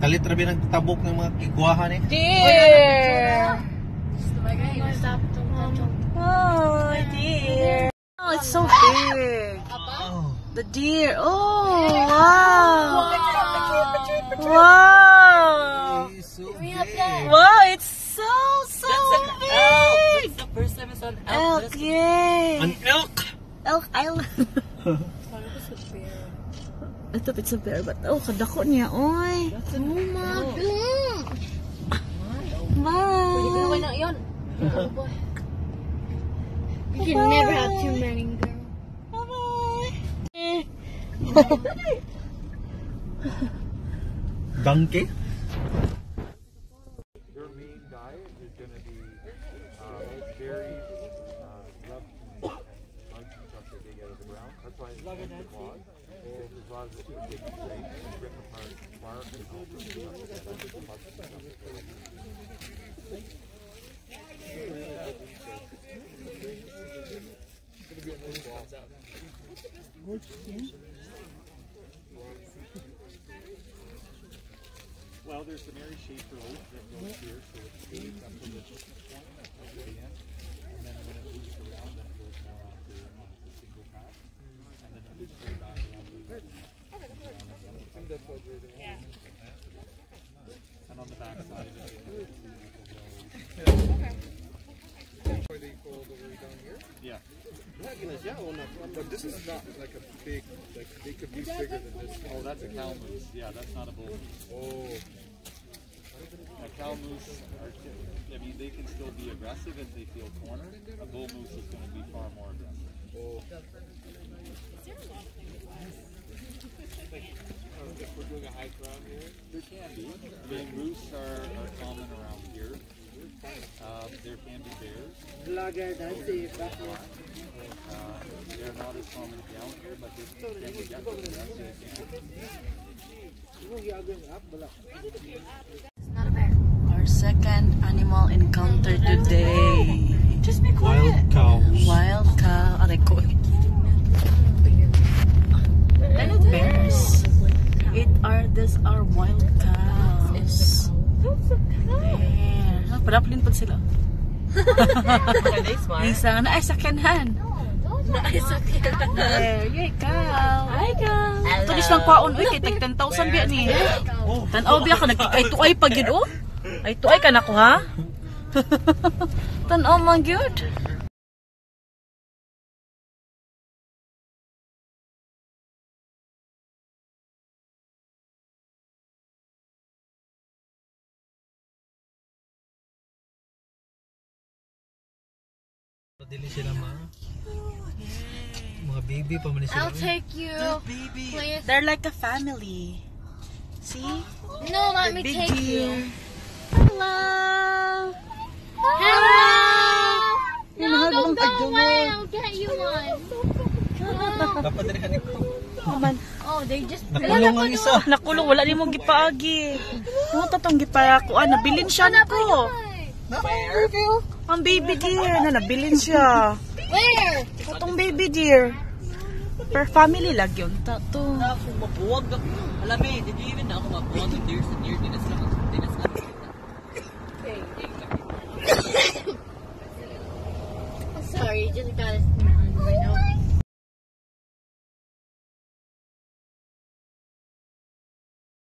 Kalit rabi ng tabok ng mga kiguahan eh. Deer! Oh, deer! Oh, it's so big! The deer! Oh, wow! Wow! Wow, it's so big! That's the first time it's on Elk, yay! An elk! Elk Island! I thought it's a bear, but oh, kadako niya, oy! Oh my God! Bye! You can never have too many, girl. Bye-bye! Donkey? Their main diet is going to be berries, grubs, and bugs and stuff that they get out of the ground. That's why it's called the clod. There's a lot of the big grapes and rip apart bark and all sorts of stuff like that. That's the bugs and stuff. Well, there's an airy shaper oak that goes here, so it's stayed up to the point at the end, and then when it moves around, then it goes more onto a single path, and then it moves straight back around to the and on the back side of it, They fall the way down here? yeah. Yeah, well, not, but this is not like a big, like they could be bigger than this. Oh, that's a cow moose. Yeah, that's not a bull moose. Oh. A cow moose, I mean, they can still be aggressive if they feel cornered. A bull moose is going to be far more aggressive. Oh. If we're doing a hike around here? There can be. Bull moose are common around here. There can be bears. They're not as common down here, but they can be definitely Not a bear. Our second animal encounter today. Just be quiet. Wild cows. Wild cow. Aray ko. And bears. These are wild cows. Yeah. Padaplin pa sila. Isa na ay sakyanhan. There you go. Hi, girl. Tulis lang kwaon. Uy, kay tag 10,000 biya ni. Tanaw biya ka. Ay tuay pag yun, oh. Ay tuay ka na ko, ha? Tanaw man yun. Dili sila mga baby pa man sila. I'll take you. Baby. Please. They're like a family. See? No, let me Big take deer. you. Hello. Hello. No, Hug don't mong go away. I'll get you one. Dapat dili kanip ko. Naman. Oh, they just. Nakulong ang isa. Nakulong, wala ni mong gipaagi. Ano tatong gipaako? Nabilin siya na ko. Ang baby deer na nabilin siya. Where? Itong baby deer. Per family lang yun. Tato. Ako mabuwag ako. Alam eh, did you even know ako mabuwag ng deer sa deer? Dinas lang. Sorry, you just gotta